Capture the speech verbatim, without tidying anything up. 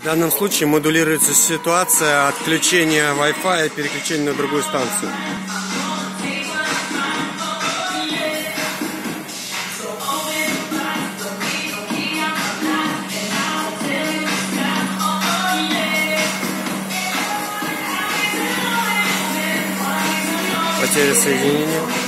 В данном случае модулируется ситуация отключения Wi-Fi и переключения на другую станцию. Потеря соединения.